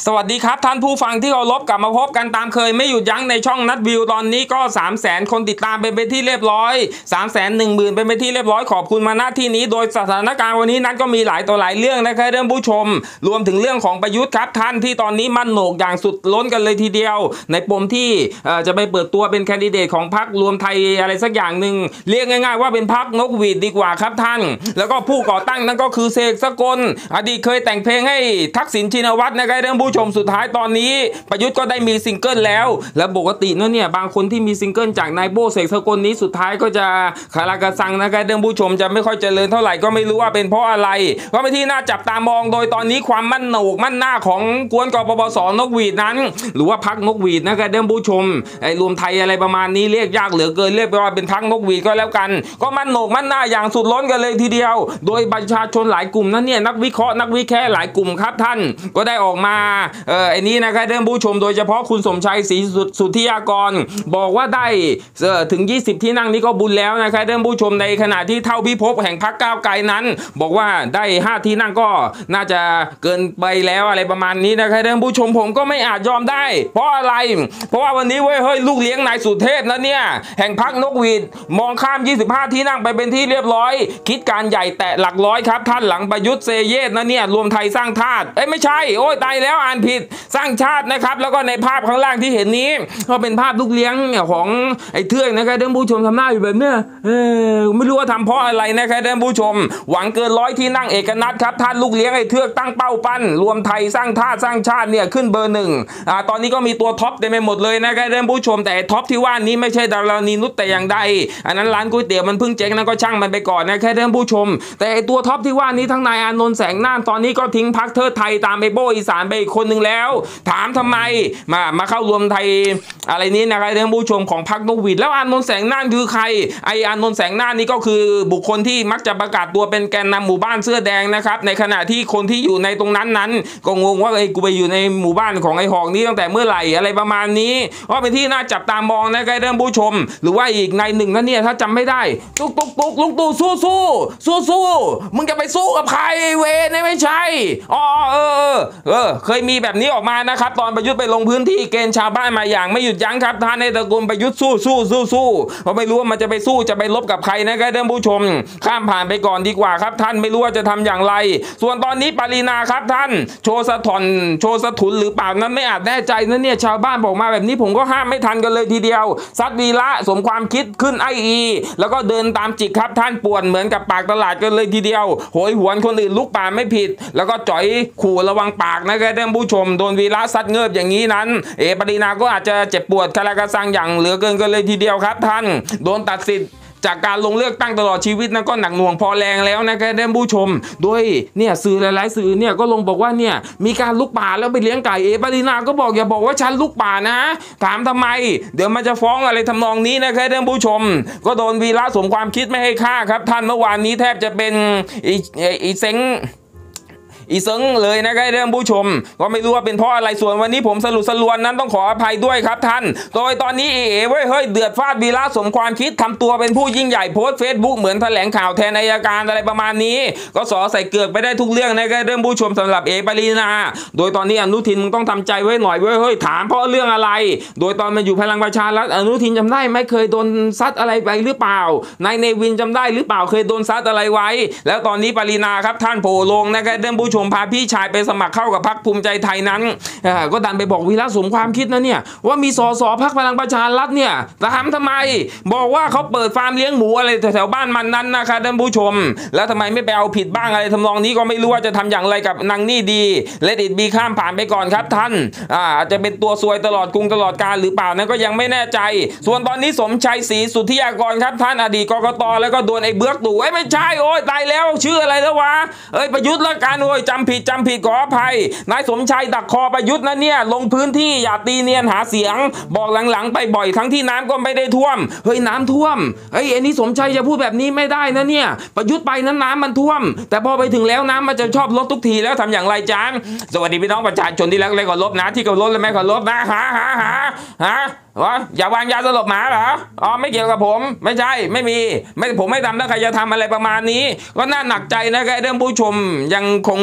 สวัสดีครับท่านผู้ฟังที่เคารพกลับมาพบกันตามเคยไม่หยุดยั้งในช่องนัดวิวตอนนี้ก็ 300,000 คนติดตามเป็นที่เรียบร้อย 310,000 เป็นที่เรียบร้อยขอบคุณมาณที่นี้โดยสถานการณ์วันนี้นั้นก็มีหลายต่อหลายเรื่องนะครับท่านผู้ชมรวมถึงเรื่องของประยุทธ์ครับท่านที่ตอนนี้มั่นโหนกอย่างสุดล้นกันเลยทีเดียวในปมที่จะไปเปิดตัวเป็นแคนดิเดตของพรรครวมไทยอะไรสักอย่างหนึ่งเรียกง่ายๆว่าเป็นพรรคนกหวีดดีกว่าครับท่านแล้วก็ผู้ก่อตั้งนั่นก็คือเสกสกลอดีตเคยแต่งเพลงให้ทักษิณชินวัตรนะครับท่านผู้ชมสุดท้ายตอนนี้ประยุทธ์ก็ได้มีซิงเกิลแล้วและปกติเนี่ยบางคนที่มีซิงเกิลจากนายโบเสกสกลนี้สุดท้ายก็จะคาราคาซังนะครับท่านผู้ชมจะไม่ค่อยเจริญเท่าไหร่ก็ไม่รู้ว่าเป็นเพราะอะไรก็เป็นที่น่าจับตามองโดยตอนนี้ความมั่นโหนกมั่นหน้าของกวนกปปส.นกหวีดนั้นหรือว่าพรรคนกหวีดนะครับท่านผู้ชมไอ้รวมไทยอะไรประมาณนี้เรียกยากเหลือเกินเรียกไปว่าเป็นพรรคนกหวีดก็แล้วกันก็มั่นโหนกมั่นหน้าอย่างสุดล้นกันเลยทีเดียวโดยประชาชนหลายกลุ่มนั้นเนี่ยนักวิเคราะห์นักวิแคหลายกลุ่มครับท่านก็ได้ออกมาไอ้นี้นะครับท่านผู้ชมโดยเฉพาะคุณสมชัยศรีสุทธิยากรบอกว่าได้ถึง20ที่นั่งนี้ก็บุญแล้วนะครับท่านผู้ชมในขณะที่เท่าพิภพแห่งพรรคก้าวไกลนั้นบอกว่าได้5ที่นั่งก็น่าจะเกินไปแล้วอะไรประมาณนี้นะครับท่านผู้ชมผมก็ไม่อาจยอมได้เพราะอะไรเพราะว่าวันนี้เฮ้ยลูกเลี้ยงนายสุเทพนะเนี่ยแห่งพรรคนกหวีดมองข้าม25ที่นั่งไปเป็นที่เรียบร้อยคิดการใหญ่แตะหลักร้อยครับท่านหลังประยุทธ์เซเยสนะเนี่ยรวมไทยสร้างชาติไม่ใช่โอ้ยตายแล้วอ่านผิดสร้างชาตินะครับแล้วก็ในภาพข้างล่างที่เห็นนี้ก็เป็นภาพลูกเลี้ยงของไอ้เทือกนะครับท่านผู้ชมทำหน้าอยู่แบบเนี้ยไม่รู้ว่าทำเพราะอะไรนะครับท่านผู้ชมหวังเกิน100ที่นั่งเอกนัทครับท่านลูกเลี้ยงไอ้เทือกตั้งเป้าปั้นรวมไทยสร้างชาติเนี่ยขึ้นเบอร์1ตอนนี้ก็มีตัวท็อปเต็มไปหมดเลยนะครับท่านผู้ชมแต่ท็อปที่ว่านี้ไม่ใช่ดารานีนุชแต่อย่างใดอันนั้นร้านก๋วยเตี๋ยวมันเพิ่งเจ๊งนั้นก็ช่างมันไปก่อนนะครับท่านผู้ชมแต่ไอ้ตัวท็อปที่ว่านี้ทั้งนายอานนท์แสงน่านตอนนี้ก็ทิ้งพรรคเทิดไทยตามไอ้โบอีสานไปอีกคนนึงแล้วถามทำไมมาเข้ารวมไทยอะไรนี้นะครับท่านผู้ชมของพรรคนกหวีดแล้วอานนท์แสงน่านคือใครไอ้อานนท์แสงน่านนี่ก็คือบุคคลที่มักจะประกาศตัวเป็นแกนนำหมู่บ้านเสื้อแดงนะครับในขณะที่คนที่อยู่ในตรงนั้นก็งงว่ากูไปอยู่ในหมู่บ้านของไอ้หอกนี้ตั้งแต่เมื่อไหร่อะไรประมาณนี้ว่าเป็นที่น่าจับตามองนะครับท่านผู้ชมหรือว่าอีกในหนึ่งนั่นเนี่ยถ้าจำไม่ได้ลุกลุกตู่สู้มึงจะไปสู้กับใครเวรไม่ใช่เคยมีแบบนี้ออกมานะครับตอนประยุทธ์ไปลงพื้นที่เกณฑ์ชาวบ้านมาอย่างไม่หยุดยั้งครับท่านในตระกูลประยุทธ์สู้เพราะไม่รู้ว่ามันจะไปสู้จะไปลบกับใครนะครับท่านผู้ชมข้ามผ่านไปก่อนดีกว่าครับท่านไม่รู้ว่าจะทำอย่างไรส่วนตอนนี้ปรินาครับท่านโชว์สะทุนหรือเปล่านั้นไม่อาจแน่ใจนะเนี่ยชาวบ้านบอกมาแบบนี้ผมก็ห้ามไม่ทันกันเลยทีเดียวซัดวีระสมความคิดขึ้นแล้วก็เดินตามจิกครับท่านป่วนเหมือนกับปากตลาดกันเลยทีเดียวโหยหวนคนอื่นลุกป่าไม่ผิดแล้วก็จ่อยขู่ระวังปากนะครับท่านผู้ชมโดนวีระซัดเงิบอย่างนี้นั้นปรินาก็อาจจะเจ็บปวดคาราคาซังอย่างเหลือเกินกันเลยทีเดียวครับท่านโดนตัดสิทธิ์จากการลงเลือกตั้งตลอดชีวิตนั้นก็หนักหน่วงพอแรงแล้วนะครับท่านผู้ชมโดยเนี่ยสื่อหลายๆสื่อเนี่ยก็ลงบอกว่าเนี่ยมีการลุกป่าแล้วไปเลี้ยงไก่ปรินาก็บอกอย่าบอกว่าฉันลุกป่านะถามทำไมเดี๋ยวมันจะฟ้องอะไรทำนองนี้นะครับท่านผู้ชมก็โดนวีระสมความคิดไม่ให้ฆ่าครับท่านเมื่อวานนี้แทบจะเป็นอีเซ็งเลยนะครับท่านผู้ชมก็ไม่รู้ว่าเป็นเพราะอะไรส่วนวันนี้ผมสรุปสรวนนั้นต้องขออภัยด้วยครับท่านโดยตอนนี้เฮ้ยเดือดฟาดวีระสมความคิดทำตัวเป็นผู้ยิ่งใหญ่โพสต์เฟซบุ๊กเหมือนแถลงข่าวแทนอัยการอะไรประมาณนี้ก็สอใส่เกือกไปได้ทุกเรื่องนะครับท่านผู้ชมสำหรับปรินาโดยตอนนี้อนุทินมึงต้องทำใจไว้หน่อยเฮ้ยถามเพราะเรื่องอะไรโดยตอนมันอยู่พลังประชารัฐอนุทินจำได้ไม่เคยโดนซัดอะไรไปหรือเปล่านายเนวินจำได้หรือเปล่าเคยโดนซัดอะไรไว้แล้วตอนนี้ปรินาครับท่านโผล่ลงนะครับท่านผู้ชมพาพี่ชายไปสมัครเข้ากับพรรคภูมิใจไทยนั้นก็ดันไปบอกวีระสมความคิดนะเนี่ยว่ามีสสพรรคพลังประชารัฐเนี่ยถามทำไมบอกว่าเขาเปิดฟาร์มเลี้ยงหมูอะไรแถวบ้านมันนั้นนะครับท่านผู้ชมแล้วทำไมไม่ไปเอาผิดบ้างอะไรทำนองนี้ก็ไม่รู้ว่าจะทำอย่างไรกับนางนี่ดีเลดิตบีข้ามผ่านไปก่อนครับท่านอาจจะเป็นตัวซวยตลอดกรุงตลอดกาลหรือเปล่านั้นก็ยังไม่แน่ใจส่วนตอนนี้สมชัยศรีสุทธิยากรครับท่านอดีตกกต.แล้วก็โดนไอ้เบือกตู่ไม่ใช่โอ้ยตายแล้วชื่ออะไรแล้ววะประยุทธ์ละกันโอ้ยจำผิดขออภัยนายสมชัยดักคอประยุทธ์นะเนี่ยลงพื้นที่อย่าตีเนียนหาเสียงบอกหลังๆไปบ่อยทั้งที่น้ำก็ไม่ได้ท่วมน้ำท่วมไอ้นี่สมชัยจะพูดแบบนี้ไม่ได้นะเนี่ยประยุทธ์ไปนั้นน้ำมันท่วมแต่พอไปถึงแล้วน้ำมันจะชอบลดทุกทีแล้วทำอย่างไรจานสวัสดีพี่น้องประชาชนที่รักและเคารพนะที่เคารพและไม่เคารพนะหาอย่าวางยาสลบหมาเหรอไม่เกี่ยวกับผมไม่ใช่ผมไม่ทำถ้าใครจะทำอะไรประมาณนี้ก็น่าหนักใจนะครับท่านผู้ชมยังคง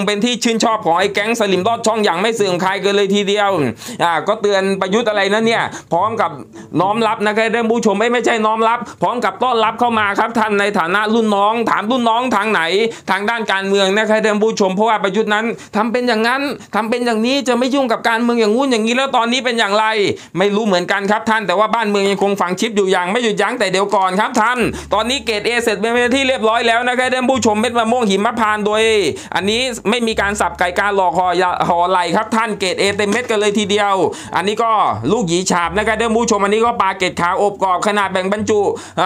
เป็นที่ชื่นชอบของไอ้แก๊งสลิมลอดช่องอย่างไม่เสื่อมคลายกันเลยทีเดียวก็เตือนประยุทธ์อะไรนะเนี่ยพร้อมกับน้อมรับนะครับท่านผู้ชมไม่ใช่น้อมรับพร้อมกับต้อนรับเข้ามาครับท่านในฐานะรุ่นน้องถามรุ่นน้องทางไหนทางด้านการเมืองนะครับท่านผู้ชมเพราะว่าประยุทธ์นั้นทำเป็นอย่างนั้นทำเป็นอย่างนี้จะไม่ยุ่งกับการเมืองอย่างงู้นอย่างนี้แล้วตอนนี้เป็นอย่างไรไม่รู้เหมือนกันครับท่านแต่ว่าบ้านเมืองยังคงฝังชิปอยู่อย่างไม่หยุดยั้งแต่เดี๋ยวก่อนครับท่านตอนนี้เกรด A เสร็จเป็นที่เรียบร้อยแล้วนะครับท่านผู้ชมเม็ดมะม่วงหิมพานต์โดยอันนี้ไม่มีการสับไก่การหลอกห่อไหลครับท่านเกรด A เต็มเม็ดกันเลยทีเดียวอันนี้ก็ลูกหยีฉาบนะครับท่านผู้ชมอันนี้ก็ปลาเกล็ดขาวอบกรอบขนาดแบ่งบรรจุ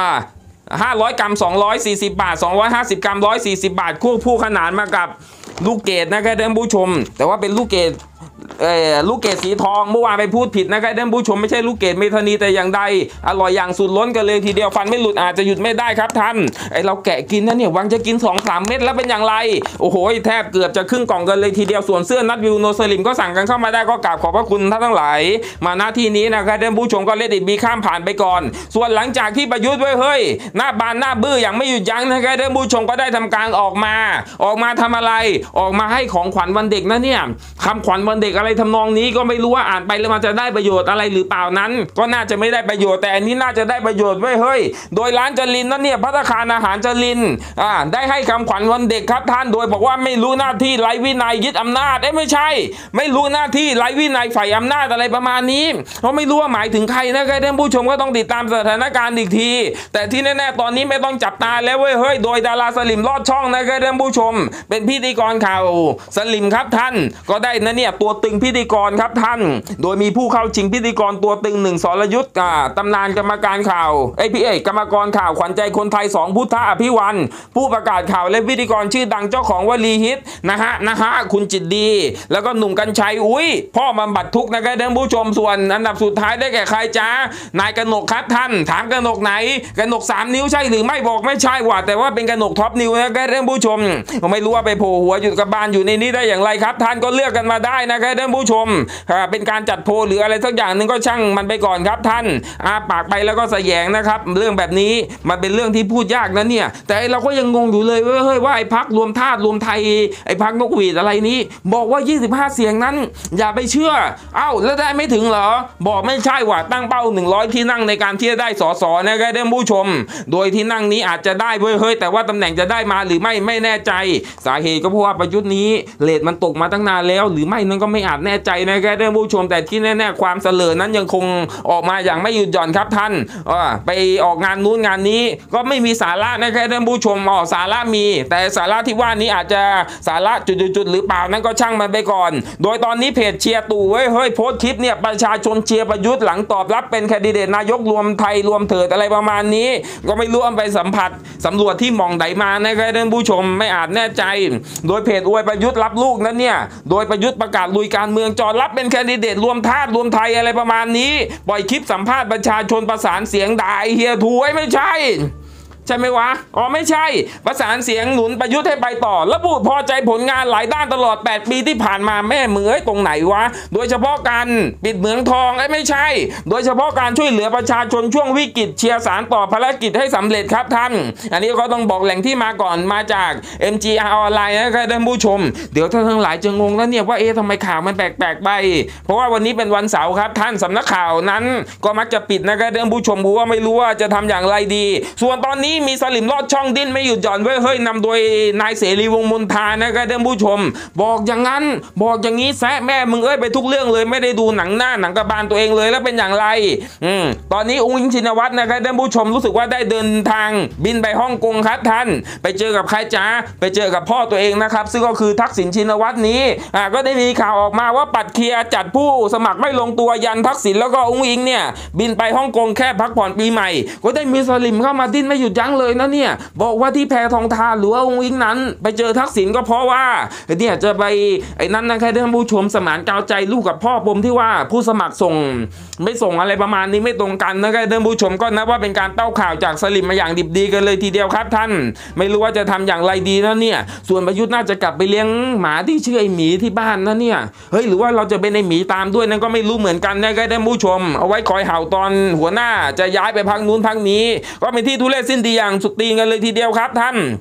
500 กรัม240 บาท250 กรัม140 บาทคู่ขนานมากับลูกเกดนะครับท่านผู้ชมแต่ว่าเป็นลูกเกดสีทองเมื่อวานไปพูดผิดนะครับท่านผู้ชมไม่ใช่ลูกเกดเมทานีแต่อย่างใดอร่อยอย่างสุดล้นกันเลยทีเดียวฟันไม่หลุดอาจจะหยุดไม่ได้ครับท่านเราแกะกินนะเนี่ยวังจะกิน 2-3 เม็ดแล้วเป็นอย่างไรโอ้โหแทบเกือบจะครึ่งกล่องกันเลยทีเดียวส่วนเสื้อนัดวิวโนสลิมก็สั่งกันเข้ามาได้ก็กราบขอบพระคุณท่านทั้งหลายมาณที่นี้นะครับท่านผู้ชมก็เลดอิทบีข้ามผ่านไปก่อนส่วนหลังจากที่ประยุทธ์เฮ้ยหน้าบานหน้าบื้ออย่างไม่หยุดยั้งนะครับท่านผู้ชมก็ได้ทำการออกมาทำอะไรออกมาให้ของขวัญวันเด็กนะเนี่ยคำขวัญวันเด็กอะไรทำนองนี้ก็ไม่รู้ว่าอ่านไปแล้วมันจะได้ประโยชน์อะไรหรือเปล่านั้นก็น่าจะไม่ได้ประโยชน์แต่อันนี้น่าจะได้ประโยชน์เฮ้ยโดยร้านจรินนั่นเนี่ยภัตตาคารอาหารจรินได้ให้คำขวัญวันเด็กครับท่านโดยบอกว่าไม่รู้หน้าที่ไร้วินัยยึดอำนาจไม่ใช่ไม่รู้หน้าที่ไร้วินัยฝ่ายอำนาจอะไรประมาณนี้เพราะไม่รู้ว่าหมายถึงใครนะครับท่านผู้ชมก็ต้องติดตามสถานการณ์อีกทีแต่ที่แน่ๆตอนนี้ไม่ต้องจับตาแล้วเฮ้ยโดยดาราสลิมลอดช่องนะครับท่านผู้ชมเป็นพิธีกรข่าวสลิมครับท่านก็ได้นะเนี่ยตัวตึงพิธีกรครับท่านโดยมีผู้เข้าชิงพิธีกรตัวตึง1สรยุทธ์ตำนานกรรมการข่าวพี่กรรมกรข่าวขวัญใจคนไทย2พุทธอภิวันผู้ประกาศข่าวและพิธีกรชื่อดังเจ้าของวลีฮิตนะฮะคุณจิตดีแล้วก็หนุ่มกัญชัยพ่อบำบัดทุกข์นะครับท่านผู้ชมส่วนอันดับสุดท้ายได้แก่ใครจ้านายกนกครับท่านถามกนกไหนกนก3 นิ้วใช่หรือไม่บอกไม่ใช่ว่ะแต่ว่าเป็นกนกท็อปนิ้วนะครับท่านผู้ชมไม่รู้ว่าไปโผล่หัวอยู่กับบ้านอยู่ในนี้ได้อย่างไรครับท่านก็เลือกกันมาได้นะครับท่านผู้ชมเป็นการจัดโพลหรืออะไรสักอย่างหนึ่งก็ช่างมันไปก่อนครับท่านปากไปแล้วก็แสยงนะครับเรื่องแบบนี้มันเป็นเรื่องที่พูดยากนะเนี่ยแต่เราก็ยังงงอยู่เลยเฮ้ยว่าไอ้พรรครวมธาตุรวมไทยไอ้พรรคนกหวีดอะไรนี้บอกว่า25 เสียงนั้นอย่าไปเชื่อแล้วได้ไม่ถึงเหรอบอกไม่ใช่ว่าตั้งเป้า100ที่นั่งในการที่จะได้สสนะครับท่านผู้ชมโดยที่นั่งนี้อาจจะได้เฮ้ยแต่ว่าตำแหน่งจะได้มาหรือไม่แน่ใจสาเหตุก็เพราะว่าประยุทธ์นี้เรทมันตกมาตั้งนานแล้วหรือไม่นั้นก็ไม่อาจแน่ใจนะครับท่านผู้ชมแต่ที่แน่ๆความเสลอนั้นยังคงออกมาอย่างไม่หยุดหย่อนครับท่านไปออกงานนู้นงานนี้ก็ไม่มีสาระนะครับท่านผู้ชมสาระมีแต่สาระที่ว่านี้อาจจะสาระจุดๆหรือเปล่านั้นก็ช่างมันไปก่อนโดยตอนนี้เพจเชียร์ตู่เฮ้ยโพสต์คลิปเนี่ยประชาชนเชียร์ประยุทธ์หลังตอบรับเป็นแคนดิเดตนายกรวมไทยรวมเถิดอะไรประมาณนี้ก็ไม่รู้เอาไปสัมผัสสำรวจที่มองไหนมานะครับท่านผู้ชมไม่อาจแน่ใจโดยเพจอวยประยุทธ์รับลูกนั้นเนี่ยโดยประยุทธ์ประกาศลุยการเมืองจอดรับเป็นแคนดิเดตรวมธาตุรวมไทยอะไรประมาณนี้ปล่อยคลิปสัมภาษณ์ประชาชนประสานเสียงด่าเฮียถูไม่ใช่ไหมวะไม่ใช่ประสานเสียงหนุนประยุทธ์ให้ไปต่อระบุพอใจผลงานหลายด้านตลอด8 ปีที่ผ่านมาแม่มือตรงไหนวะโดยเฉพาะการปิดเหมืองทองไม่ใช่โดยเฉพาะการช่วยเหลือประชาชนช่วงวิกฤตเชียร์สารต่อภารกิจให้สำเร็จครับท่านอันนี้ก็ต้องบอกแหล่งที่มาก่อนมาจาก MGR ออนไลน์นะครับท่านผู้ชมเดี๋ยวท่านทั้งหลายจะงงแล้วเนี่ยว่าทำไมข่าวมันแปลกๆไปเพราะว่าวันนี้เป็นวันเสาร์ครับท่านสำนักข่าวนั้นก็มักจะปิดนะครับท่านผู้ชมว่าไม่รู้ว่าจะทำอย่างไรดีส่วนตอนนี้มีสลิมลอดช่องดิ้นไม่หยุดหย่อนเฮ้ยนำโดยนายเสรีวงศ์มนทานะครับท่านผู้ชมบอกอย่างนั้นบอกอย่างนี้แซะแม่มึงไปทุกเรื่องเลยไม่ได้ดูหนังหน้าหนังกระบาลตัวเองเลยแล้วเป็นอย่างไรตอนนี้อุ้งอิงชินวัตรนะครับท่านผู้ชมรู้สึกว่าได้เดินทางบินไปฮ่องกงครับท่านไปเจอกับใครจ้าไปเจอกับพ่อตัวเองนะครับซึ่งก็คือทักษิณชินวัตรนี้ก็ได้มีข่าวออกมาว่าปัดเคลียร์จัดผู้สมัครไม่ลงตัวยันทักษิณแล้วก็อุ้งอิงเนี่ยบินไปฮ่องกงแค่พักผ่อนปีใหม่ก็ได้มีสลิมเข้ามาดิ้นไม่หยุดยั้งเลยนะเนี่ยบอกว่าที่แพทองทานหรือว่าอุ้งอิงนั้นไปเจอทักษิณก็เพราะว่าเนี่ยจะไปนั้นนะครับท่านผู้ชมสมานกาวใจลูกกับพ่อปมที่ว่าผู้สมัครส่งไม่ส่งอะไรประมาณนี้ไม่ตรงกันนะครับท่านผู้ชมก็นับว่าเป็นการเต้าข่าวจากสลิมมาอย่างดิบดีกันเลยทีเดียวครับท่านไม่รู้ว่าจะทำอย่างไรดีนะเนี่ยส่วนประยุทธ์น่าจะกลับไปเลี้ยงหมาที่ชื่อไอหมีที่บ้านนะเนี่ยเฮ้ยหรือว่าเราจะเป็นไอหมีตามด้วยนั่นก็ไม่รู้เหมือนกันนะครับท่านผู้ชมเอาไว้คอยเห่าตอนหัวหน้าจะย้ายไปพักนู้นพักนี้ก็เป็นที่ทุเรศสิ้นดีอย่างสุดตีกันเลยทีเดียวครับท่าน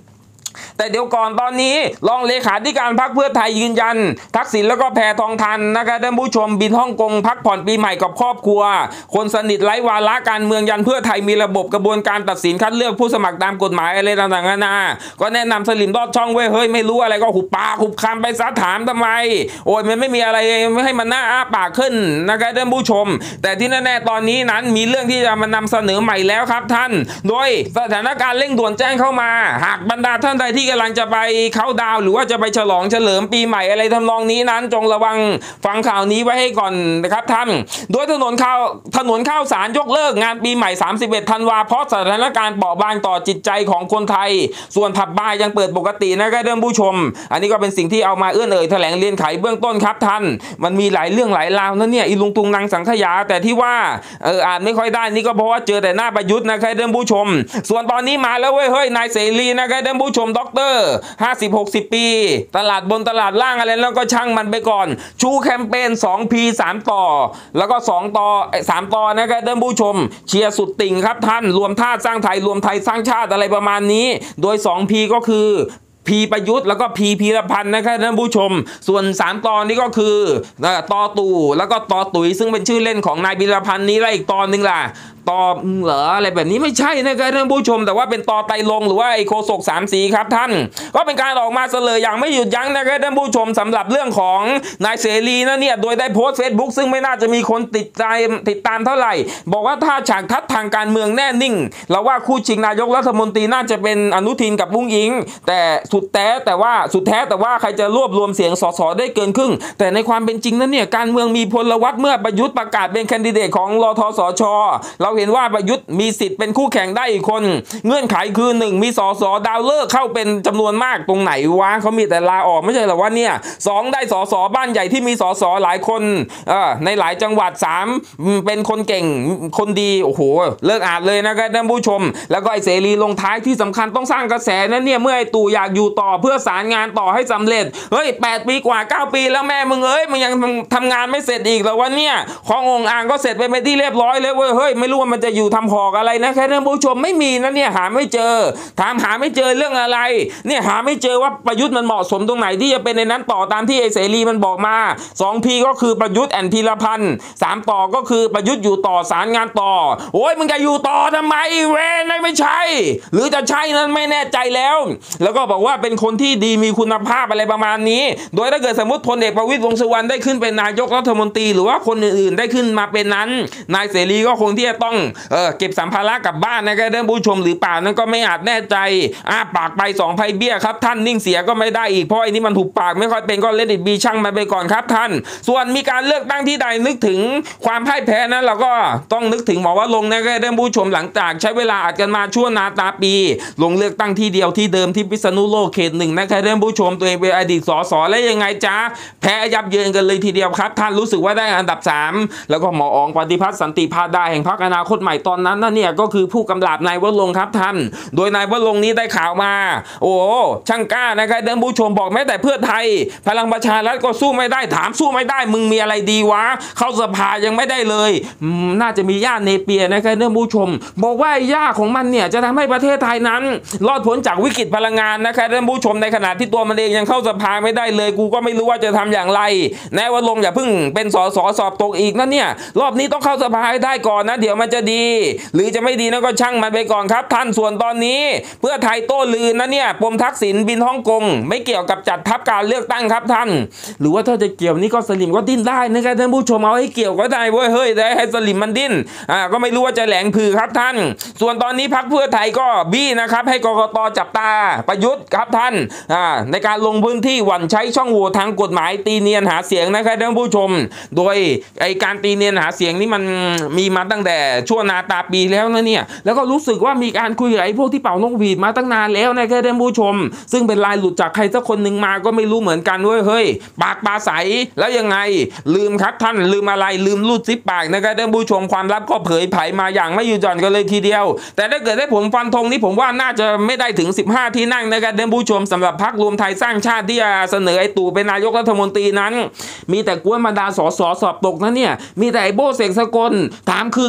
แต่เดี๋ยวก่อนตอนนี้รองเลขาธิการพรรคเพื่อไทยยืนยันทักษิณแล้วก็แพทองธารนะครับท่านผู้ชมบินฮ่องกงพักผ่อนปีใหม่กับครอบครัวคนสนิทไร้วาระการเมืองยันเพื่อไทยมีระบบกระบวนการตัดสินคัดเลือกผู้สมัครตามกฎหมายอะไรต่างๆนานาก็แนะนำสลิมลอดช่องเว้ยเฮ้ยไม่รู้อะไรก็หุบปากหุบคำไปซะถามทำไมโอ้ยมันไม่มีอะไรไม่ให้มันน่าอ้าปากขึ้นนะครับท่านผู้ชมแต่ที่แน่ๆตอนนี้นั้นมีเรื่องที่จะมานำเสนอใหม่แล้วครับท่านโดยสถานการณ์เร่งด่วนแจ้งเข้ามาหากบรรดาท่านใดที่กำลังจะไปเข้าดาวหรือว่าจะไปฉลองเฉลิมปีใหม่อะไรทำนองนี้นั้นจงระวังฟังข่าวนี้ไว้ให้ก่อนนะครับท่านโดยถนนข้าวสารยกเลิกงานปีใหม่31ธันวาเพราะสถานการณ์เปราะบางต่อจิตใจของคนไทยส่วนผับบาร์ยังเปิดปกตินะครับท่านผู้ชมอันนี้ก็เป็นสิ่งที่เอามาเอื้อนเอ่ยแถลงเรียนไขเบื้องต้นครับท่านมันมีหลายเรื่องหลายราวนั่นเนี่ยอีลุงตุงนางสังขยาแต่ที่ว่าอ่านไม่ค่อยได้นี่ก็เพราะว่าเจอแต่หน้าประยุทธ์นะครับท่านผู้ชมส่วนตอนนี้มาแล้วเว้ยเฮ้ยนายเสรีนะครับท่านผู้ชมด็อกเตอร์50-60 ปีตลาดบนตลาดล่างอะไรแล้วก็ช่างมันไปก่อนชูแคมเปญ 2P 3 ต่อแล้วก็2ต่อ3ต่อนะครับท่านผู้ชมเชียร์สุดติ่งครับท่านรวมธาตุสร้างไทยรวมไทยสร้างชาติอะไรประมาณนี้โดย 2P ก็คือพีประยุทธ์แล้วก็พีรพันธ์นะครับท่านผู้ชมส่วน3ตอนนี้ก็คือตอตู่แล้วก็ตอตุ๋ยซึ่งเป็นชื่อเล่นของนายพีรพันธ์นี้และอีกตอนนึงล่ะตอเหรออะไรแบบนี้ไม่ใช่นะครับท่านผู้ชมแต่ว่าเป็นตอไตรลงหรือว่าไอโคศก3 สีครับท่านก็เป็นการออกมาเสลยอย่างไม่หยุดยั้งนะครับท่านผู้ชมสำหรับเรื่องของนายเสรีนะเนี่ยโดยได้โพสต์ Facebook ซึ่งไม่น่าจะมีคนติดตามเท่าไหร่บอกว่าถ้าฉากทัศน์ทางการเมืองแน่นิ่งเราว่าคู่ชิงนายกรัฐมนตรีน่าจะเป็นอนุทินกับอุ้งอิงแต่สุดแท้แต่ว่าใครจะรวบรวมเสียงสสได้เกินครึ่งแต่ในความเป็นจริงนั้นเนี่ยการเมืองมีพลวัตเมื่อประยุทธ์ประกาศเป็นแคนดิเดตของรทสชเราเห็นว่าประยุทธ์มีสิทธิ์เป็นคู่แข่งได้อีกคนเงื่อนไขคือ1มีสสดาวเลิกเข้าเป็นจำนวนมากตรงไหนวะเขามีแต่ลาออกไม่ใช่หรอว่าเนี่ย2ได้สสบ้านใหญ่ที่มีสสหลายคนในหลายจังหวัด3เป็นคนเก่งคนดีโอ้โหเลิกอ่านเลยนะครับท่านผู้ชมแล้วก็ไอ้เสรีลงท้ายที่สำคัญต้องสร้างกระแสนั้นเนี่ยเมื่อไอ้ตู่อยากอยู่ต่อเพื่อสารงานต่อให้สำเร็จเฮ้ย8 ปีกว่า9 ปีแล้วแม่มึงมึงยังทำงานไม่เสร็จอีกแล้ววะเนี่ยขององค์อ่างก็เสร็จไปเป็นที่เรียบร้อยเลยเว้ยเฮ้ยไม่รู้ว่ามันจะอยู่ทำหอกอะไรนะแค่ท่านผู้ชมไม่มีนะเนี่ยหาไม่เจอถามหาไม่เจอเรื่องอะไรเนี่ยหาไม่เจอว่าประยุทธ์มันเหมาะสมตรงไหนที่จะเป็นในนั้นต่อตามที่ไอ้เสรีมันบอกมา 2P ก็คือประยุทธ์แอนพีรพันธ์3ต่อก็คือประยุทธ์อยู่ต่อสารงานต่อโอ้ยมึงจะอยู่ต่อทำไมเว้ยไม่ใช่หรือจะใช่นั้นไม่แน่ใจแล้วก็บอกว่าเป็นคนที่ดีมีคุณภาพอะไรประมาณนี้โดยถ้าเกิดสมมติพลเอกประวิตรวงษ์สุวรรณได้ขึ้นเป็นนายกรัฐมนตรีหรือว่าคนอื่นๆได้ขึ้นมาเป็นนั้นนายเสรีก็คงที่จะต้องเก็บสัมภาระกลับบ้านนะครับท่านผู้ชมหรือเปล่านั้นก็ไม่อาจแน่ใจปากไป2 ไพ่เบี้ยครับท่านนิ่งเสียก็ไม่ได้อีกเพราะไอ้นี่มันถูกปากไม่ค่อยเป็นก็เลดิตบีช่างมาไปก่อนครับท่านส่วนมีการเลือกตั้งที่ใดนึกถึงความพ่ายแพ้นั้นเราก็ต้องนึกถึงหมอว่าลงนะครับท่านผู้ชมหลังจากใช้เวลาอัดกันมาชั่วนาตาปีลงเลือกตั้งที่เดียวที่เดิมที่พิษณุโลกเขต 1นะครับท่านผู้ชมตัวเองเป็นอดีตสสและยังไงจ๊ะแพ้ยับเยินกันเลยทีเดียวครับท่านรู้สึกว่าได้อันดับ3แล้วก็หมออ๋องปฏิพัฒน์สันติพาดาแห่งพรรคอนาคตใหม่ตอนนั้นนั่นเนี่ยก็คือผู้กำราบนายวรงค์ครับท่านโดยนายวรงค์นี้ได้ข่าวมาโอ้ช่างกล้านะครับท่านผู้ชมบอกแม้แต่เพื่อไทยพลังประชารัฐก็สู้ไม่ได้ถามสู้ไม่ได้มึงมีอะไรดีวะเข้าสภายังไม่ได้เลยน่าจะมีย่าเนเปียนะครับท่านผู้ชมบอกว่าย่าของมันเนี่ยจะทำให้ประเทศไทยนั้นรอดพ้นจากวิกฤตพลังงานนะครับท่านผู้ชมในขณะที่ตัวมันเองยังเข้าสภาไม่ได้เลยกูก็ไม่รู้ว่าจะทำอย่างไรนายวรงค์อย่าเพิ่งเป็นสสสอบตกอีกนะเนี่ยรอบนี้ต้องเข้าสภาให้ได้ก่อนนะเดี๋ยวมันจะดีหรือจะไม่ดีนะก็ช่างมันไปก่อนครับท่านส่วนตอนนี้เพื่อไทยโต้ลืนนะเนี่ยปมทักษิณบินฮ่องกงไม่เกี่ยวกับจัดทัพการเลือกตั้งครับท่านหรือว่าถ้าจะเกี่ยวนี่ก็สลิมก็ดิ้นได้นะครับท่านผู้ชมเอาให้เกี่ยวก็ได้เว้ยเฮ้ยแต่ให้สลิมมันดิ้นก็ไม่รู้ว่าจะแหลงผือครับท่านส่วนตอนนี้พรรคเพื่อไทยก็บี้นะครับให้กกต.จับตาประยุทธ์ครับท่านในการลงพื้นที่หวั่นใช้ช่องโหว่ทางกฎหมายตีเนียนหาเสียงนะครับท่านผู้ชมโดยไอการตีเนียนหาเสียงนี่มันมีมาตั้งแต่ชั่วนาตาปีแล้วนะเนี่ยแล้วก็รู้สึกว่ามีการคุยกับไอ้พวกที่เป่านกหวีดมาตั้งนานแล้วนะครับท่านผู้ชมซึ่งเป็นลายหลุดจากใครสักคนหนึ่งมาก็ไม่รู้เหมือนกันเว้ยเฮ้ยปากปลาใสแล้วยังไงลืมครับท่านลืมอะไรลืมรูดซิปปากนะครับท่านผู้ชมความลับก็เผยไผมาอย่างไม่หยุดหย่อนกันเลยทีเดียวแต่ถ้าเกิดให้ผมฟันธงนี่ผมว่าน่าจะไม่ได้ถึง15 ที่นั่งนะครับท่านผู้ชมสำหรับพรรครวมไทยสร้างชาติที่จะเสนอไอ้ตู่เป็นนายกรัฐมนตรีนั้นมีแต่กวนบรรดาสสสอบตกนะเนี่ยมีแต่ไอ้โบเสกสกลถามคือใคร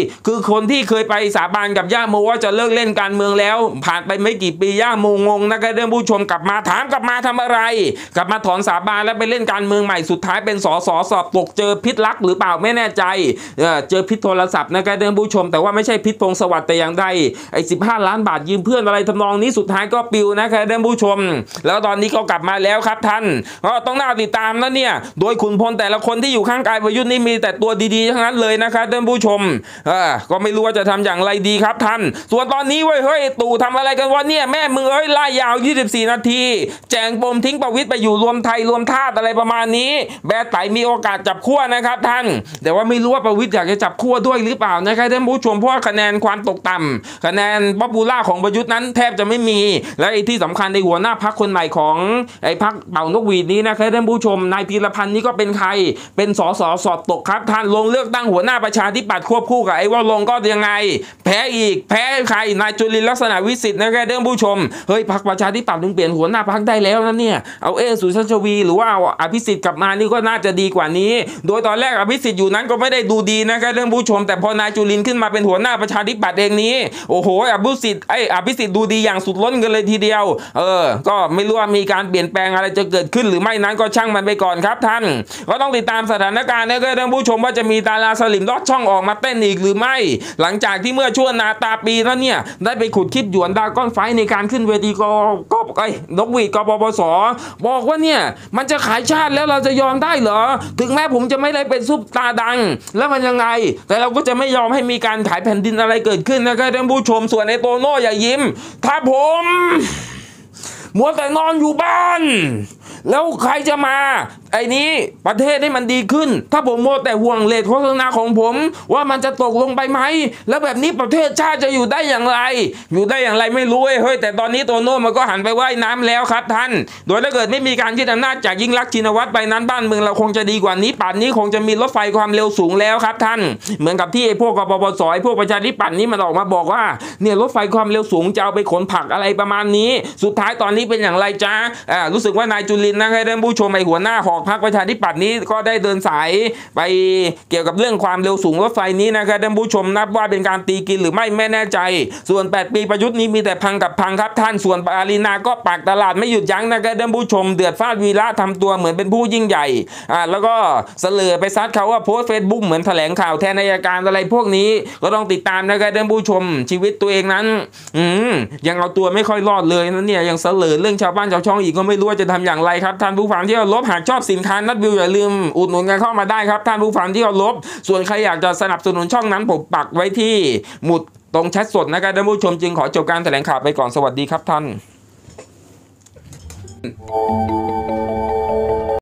คือคนที่เคยไปสาบานกับย่าโมว่าจะเลิกเล่นการเมืองแล้วผ่านไปไม่กี่ปีย่าโมงงนะครับท่านผู้ชมกลับมาถามกลับมาทำอะไรกลับมาถอนสาบานแล้วไปเล่นการเมืองใหม่สุดท้ายเป็นสสสอบตกเจอพิษรักหรือเปล่าไม่แน่ใจเจอพิษโทรศัพท์นะครับท่านผู้ชมแต่ว่าไม่ใช่พิษพงศวัสดิ์แต่อย่างใดไอ้15 ล้านบาทยืมเพื่อนอะไรทำนองนี้สุดท้ายก็ปิวนะครับท่านผู้ชมแล้วตอนนี้ก็กลับมาแล้วครับท่านก็ต้องน่าติดตามแล้วเนี่ยโดยขุนพลแต่ละคนที่อยู่ข้างกายประยุทธ์นี่มีแต่ตัวดีๆทั้งนั้นเลยนะครับท่านผู้ชมก็ไม่รู้ว่าจะทำอย่างไรดีครับท่านส่วนตอนนี้เว้ยเฮ้ยตู่ทำอะไรกันวะเนี่ยแม่มือเอ้ยไล่ยาว24 นาทีแจงปมทิ้งประวิตรไปอยู่รวมไทยรวมธาตุอะไรประมาณนี้แบร์ไตมีโอกาสจับขั้วนะครับท่านแต่ว่าไม่รู้ว่าประวิตรอยากจะจับขั้วด้วยหรือเปล่านะครับท่านผู้ชมเพราะว่าคะแนนความตกต่ำคะแนนป๊อปปูล่าของประยุทธ์นั้นแทบจะไม่มีและไอ้ที่สำคัญในหัวหน้าพรรคคนใหม่ของไอ้พรรคเป่านกหวีดนี้นะครับท่านผู้ชมนายพีรพันธ์นี่ก็เป็นใครเป็นสสสอบตกครับท่านลงเลือกตั้งหัวหน้าประชาธิปัตย์ควบคู่กับไอ้ว่าลงก็ยังไงแพ้อีกแพ้ใครนายจุลินลักษณะวิสิทธิ์นะครับท่านผู้ชมเฮ้ยพรรคประชาธิปัตย์ถึงเปลี่ยนหัวหน้าพรรคได้แล้วนะเนี่ยเอาสุชาติชวีหรือว่าเอาอภิสิทธิ์กลับมานี่ก็น่าจะดีกว่านี้โดยตอนแรกอภิสิทธิ์อยู่นั้นก็ไม่ได้ดูดีนะครับท่านผู้ชมแต่พอนายจุลินขึ้นมาเป็นหัวหน้าประชาธิปัตย์เองนี้โอ้โหอภิสิทธิ์ดูดีอย่างสุดล้นกันเลยทีเดียวก็ไม่รู้ว่ามีการเปลี่ยนแปลงอะไรจะเกิดขึ้นหรือไม่นั้นก็ช่างมันไปก่อนครับท่านก็ต้องติดตามสถานการณ์นะครับท่านผู้ชมว่าจะมีดาราสลิมลอดช่องออกมาเต้นอีกหรือไม่หลังจากที่เมื่อช่วงนาตาปีนั้นเนี่ยได้ไปขุดคลิปหยวนดาก้อนไฟในการขึ้นเวทีนกหวีดกปปสบอกว่าเนี่ยมันจะขายชาติแล้วเราจะยอมได้เหรอถึงแม้ผมจะไม่ได้เป็นซุปตาดังแล้วมันยังไงแต่เราก็จะไม่ยอมให้มีการขายแผ่นดินอะไรเกิดขึ้นนะครับท่านผู้ชมส่วนในโตโน่อย่ายิ้มถ้าผมมัวแต่นอนอยู่บ้านแล้วใครจะมาไอ้นี้ประเทศให้มันดีขึ้นถ้าผมโมแต่ห่วงเรทโฆษณาของผมว่ามันจะตกลงไปไหมแล้วแบบนี้ประเทศชาติจะอยู่ได้อย่างไรไม่รู้เฮ้ยแต่ตอนนี้โตโน่มันก็หันไปว่ายน้ำแล้วครับท่านโดยถ้าเกิดไม่มีการยึดอำนาจจากยิ่งลักษณ์ชินวัตรไปนั้นบ้านเมืองเราคงจะดีกว่านี้ป่านนี้คงจะมีรถไฟความเร็วสูงแล้วครับท่านเหมือนกับที่ไอ้พวกกปปสพวกประชาธิปัตย์นี้มันออกมาบอกว่าเนี่ยรถไฟความเร็วสูงจะเอาไปขนผักอะไรประมาณนี้สุดท้ายตอนนี้เป็นอย่างไรจ้ารู้สึกว่านายจุลินนะครับท่านผู้ชมไอ้หัวหน้าหอกพรรคประชาธิปัตย์นี้ก็ได้เดินสายไปเกี่ยวกับเรื่องความเร็วสูงรถไฟนี้นะครับท่านผู้ชมนับว่าเป็นการตีกินหรือไม่แน่ใจส่วน8 ปีประยุทธ์นี้มีแต่พังกับพังครับท่านส่วนปารีนาก็ปากตลาดไม่หยุดยั้งนะครับท่านผู้ชมเดือดฟาดวีระทำตัวเหมือนเป็นผู้ยิ่งใหญ่แล้วก็เสลอไปซัดเขาว่าโพสต์ Facebook เหมือนแถลงข่าวแทนอัยการอะไรพวกนี้ก็ต้องติดตามนะครับท่านผู้ชมชีวิตตัวเองนั้นยังเอาตัวไม่ค่อยรอดเลยนะเนี่ยยังเสลอเรื่องชาวบ้านชาวช่องอีกก็ไม่รู้ว่าจะทำอย่างไรครับท่านผู้ฟังที่เคารพหากชอบสินค้านัดวิวอย่าลืมอุดหนุนกันเข้ามาได้ครับท่านผู้ฟังที่เคารพส่วนใครอยากจะสนับสนุนช่องนั้นผมปักไว้ที่หมุดตรงแชทสดนะครับท่านผู้ชมจึงขอจบการแถลงข่าวไปก่อนสวัสดีครับท่าน